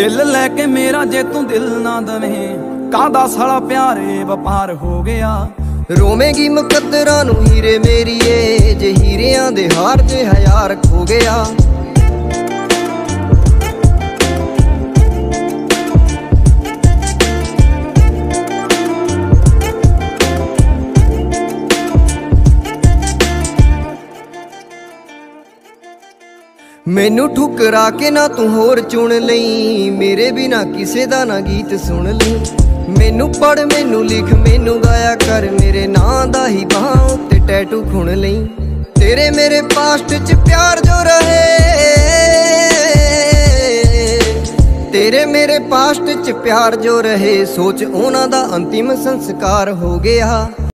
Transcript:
दिल लैके मेरा जे तू दिल ना दवे कादा साला प्यारे वपार हो गया। रोवेगी मुकद्दरां नूं हीरे मेरीए, जे हीरियां दे हार च हयार खो गया। मैनू ठुकरा के ना तू होर चुन लई, मेरे बिना किसे दा ना गीत सुन लई। मैनू पढ़ मैनू लिख मैनू गाया कर, मेरे नां दा ही बाहां उत्ते टैटू खुण लई। तेरे मेरे पास्ट च प्यार जो रहे, तेरे मेरे पास्ट च प्यार जो रहे, सोच उन्हां दा अंतिम संस्कार हो गया।